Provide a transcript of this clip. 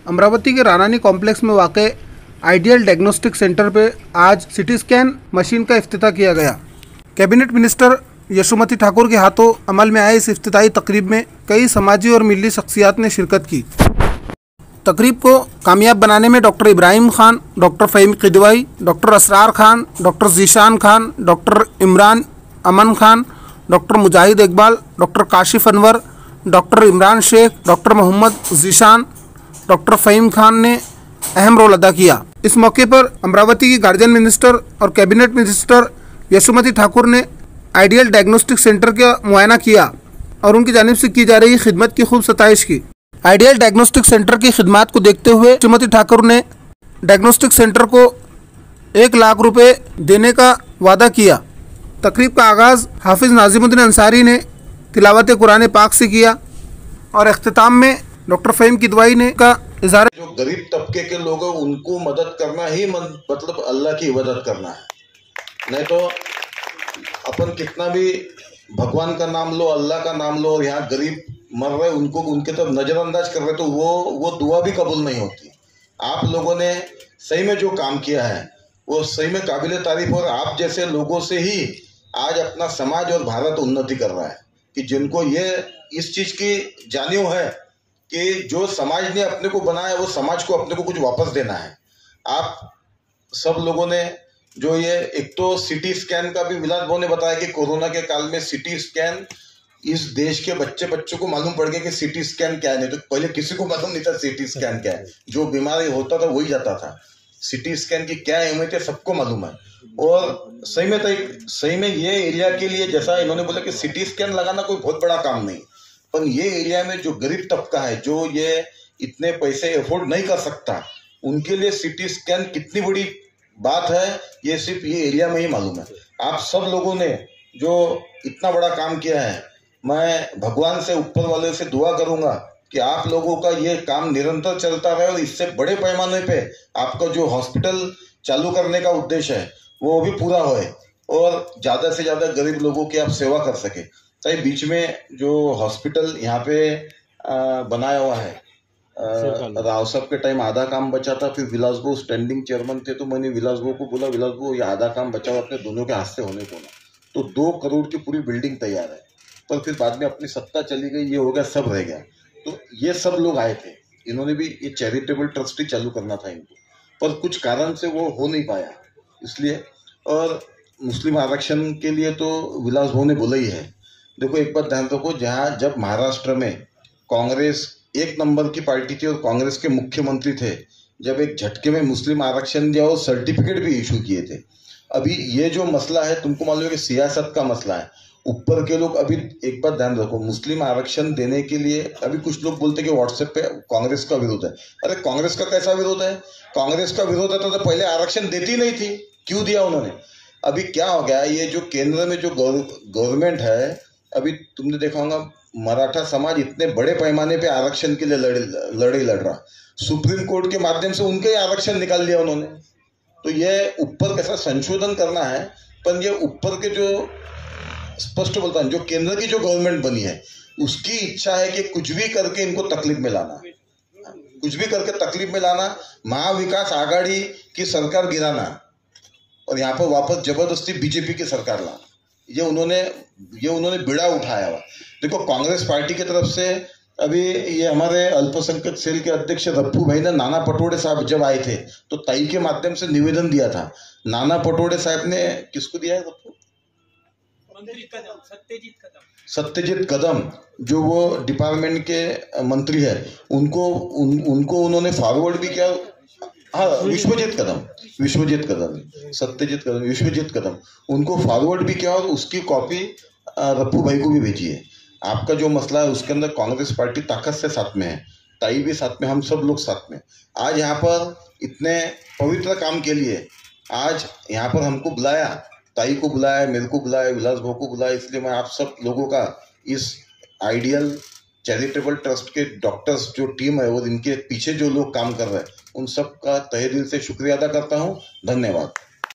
अमरावती के रानानी कॉम्प्लेक्स में वाक़े आइडियल डायग्नोस्टिक सेंटर पे आज सिटी स्कैन मशीन का इफ्तिताह किया गया। कैबिनेट मिनिस्टर यशोमती ठाकुर के हाथों अमल में आए इस इफ्तिताही तकरीब में कई समाजी और मिली शख्सियात ने शिरकत की। तकरीब को कामयाब बनाने में doctor Ibrahim Khan, doctor Faheem Kidwai, doctor Asrar Khan, doctor Zeeshan Khan, doctor Imran Aman Khan, doctor Mujahid Iqbal, doctor Kashif Anwar, doctor Imran Shaikh, doctor Mohammad Zeeshan, doctor Faheem Khan ने अहम रोल अदा किया। इस मौके पर अमरावती की गार्जियन मिनिस्टर और कैबिनेट मिनिस्टर यशोमती ठाकुर ने आइडियल डायग्नोस्टिक सेंटर का मुआयना किया और उनकी जानिब से की जा रही खिदमत की खूब सताइश की। आइडियल डायग्नोस्टिक सेंटर की खिदमत को देखते हुए यशोमती ठाकुर ने डायग्नोस्टिक सेंटर को 1 लाख रुपए देने का वादा किया। तकरीब का आगाज़ हाफिज़ नाजिमुद्दीन अंसारी ने तिलावत कुरान पाक से किया और अख्तिताम में डॉक्टर फ़हीम किदवाई ने का इज़हार। जो गरीब तबके के लोग हैं उनको मदद करना ही मतलब अल्लाह की इबादत करना है। नहीं तो अपन कितना भी भगवान का नाम लो, अल्लाह का नाम लो, और यहाँ गरीब मर रहे उनको उनके तरफ नज़रअंदाज कर रहे तो वो दुआ भी कबूल नहीं होती। आप लोगों ने सही में जो काम किया है वो सही में काबिल तारीफ, और आप जैसे लोगों से ही आज अपना समाज और भारत उन्नति कर रहा है कि जिनको ये इस चीज़ की जानियो है कि जो समाज ने अपने को बनाया वो समाज को अपने को कुछ वापस देना है। आप सब लोगों ने जो ये एक तो सिटी स्कैन का भी विलास भाव ने बताया कि कोरोना के काल में सिटी स्कैन इस देश के बच्चों को मालूम पड़ गया कि सिटी स्कैन क्या है। नहीं तो पहले किसी को मालूम नहीं था सिटी स्कैन क्या है। जो बीमारी होता था वही जाता था। सिटी स्कैन की क्या अहमियत है सबको मालूम है। और सही में ये एरिया के लिए जैसा इन्होंने बोला कि सिटी स्कैन लगाना कोई बहुत बड़ा काम नहीं, पर ये एरिया में जो गरीब तबका है जो ये इतने पैसे अफोर्ड नहीं कर सकता उनके लिए सिटी स्कैन कितनी बड़ी बात है ये सिर्फ ये एरिया में ही मालूम है। आप सब लोगों ने जो इतना बड़ा काम किया है, मैं भगवान से ऊपर वाले से दुआ करूंगा कि आप लोगों का ये काम निरंतर चलता रहे और इससे बड़े पैमाने पे आपका जो हॉस्पिटल चालू करने का उद्देश्य है वो भी पूरा होए और ज़्यादा से ज़्यादा गरीब लोगों की आप सेवा कर सके। ताकि बीच में जो हॉस्पिटल यहाँ पे बनाया हुआ है राव साहब के टाइम आधा काम बचा था, फिर विलास भाऊ स्टैंडिंग चेयरमैन थे तो मैंने विलास भाऊ को बोला, विलास भाऊ ये आधा काम बचा हुआ अपने दोनों के हाथ से होने को ना, तो 2 करोड़ की पूरी बिल्डिंग तैयार है। पर फिर बाद में अपनी सत्ता चली गई, ये हो गया, सब रह गया। तो ये सब लोग आए थे, इन्होंने भी ये चैरिटेबल ट्रस्ट ही चालू करना था इनको, पर कुछ कारण से वो हो नहीं पाया इसलिए। और मुस्लिम आरक्षण के लिए तो विलास भाऊ ने बोला ही है। देखो एक बात ध्यान रखो, जहाँ जब महाराष्ट्र में कांग्रेस 1 नंबर की पार्टी थी और कांग्रेस के मुख्यमंत्री थे, जब एक झटके में मुस्लिम आरक्षण दिया और सर्टिफिकेट भी इशू किए थे। अभी ये जो मसला है तुमको मालूम है कि सियासत का मसला है, ऊपर के लोग अभी एक बात ध्यान रखो, मुस्लिम आरक्षण देने के लिए अभी कुछ लोग बोलते हैं कि व्हाट्सएप पे कांग्रेस का विरोध है। अरे कांग्रेस का कैसा विरोध है? कांग्रेस का विरोध है तो पहले आरक्षण देती नहीं थी, क्यों दिया उन्होंने? अभी क्या हो गया, ये जो केंद्र में जो गवर्नमेंट है, अभी तुमने देखा होगा मराठा समाज इतने बड़े पैमाने पे आरक्षण के लिए लड़ाई लड़ रहा, सुप्रीम कोर्ट के माध्यम से उनके ही आरक्षण निकाल लिया उन्होंने। तो ये ऊपर कैसा संशोधन करना है, पर ये ऊपर के जो स्पष्ट बोलता है जो केंद्र की जो गवर्नमेंट बनी है उसकी इच्छा है कि कुछ भी करके इनको तकलीफ में लाना, कुछ भी करके तकलीफ में लाना, महाविकास आघाड़ी की सरकार गिराना और यहाँ पर वापस जबरदस्ती बीजेपी की सरकार लाना। ये उन्होंने बीड़ा उठाया हुआ। देखो कांग्रेस पार्टी की तरफ से अभी ये हमारे अल्पसंख्यक सेल के अध्यक्ष रप्पू भाई ने नाना पटोड़े साहब जब आए थे तो ताई के माध्यम से निवेदन दिया था। नाना पटोड़े साहब ने किसको दिया है? सत्यजीत कदम जो वो डिपार्टमेंट के मंत्री है उनको उन्होंने फॉरवर्ड भी किया। हाँ, विश्वजीत कदम उनको फॉरवर्ड भी किया और उसकी कॉपी रप्पू भाई को भी भेजी है। आपका जो मसला है उसके अंदर कांग्रेस पार्टी ताकत से साथ में है, ताई भी साथ में, हम सब लोग साथ में। आज यहाँ पर इतने पवित्र काम के लिए आज यहाँ पर हमको बुलाया, ताई को बुलाया, मेरे को बुलाया, विलास भाऊ को बुलाया, इसलिए मैं आप सब लोगों का इस आइडियल चैरिटेबल ट्रस्ट के डॉक्टर्स जो टीम है और इनके पीछे जो लोग काम कर रहे हैं उन सब का तहे दिल से शुक्रिया अदा करता हूँ। धन्यवाद।